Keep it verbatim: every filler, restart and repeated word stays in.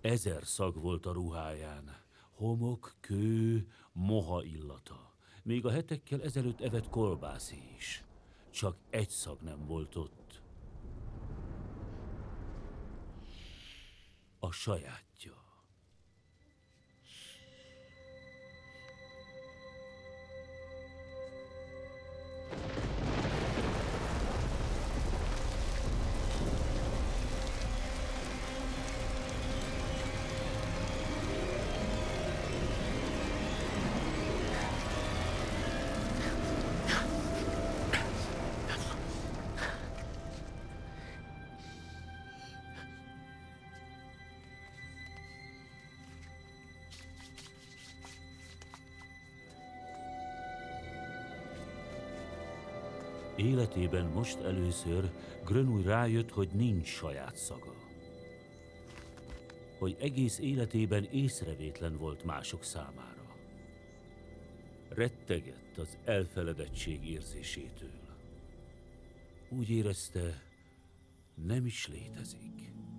Ezer szag volt a ruháján. Homok, kő, moha illata. Még a hetekkel ezelőtt evett kolbászi is. Csak egy szag nem volt ott. A sajátja. Életében most először Grenouille rájött, hogy nincs saját szaga. Hogy egész életében észrevétlen volt mások számára. Rettegett az elfeledettség érzésétől. Úgy érezte, nem is létezik.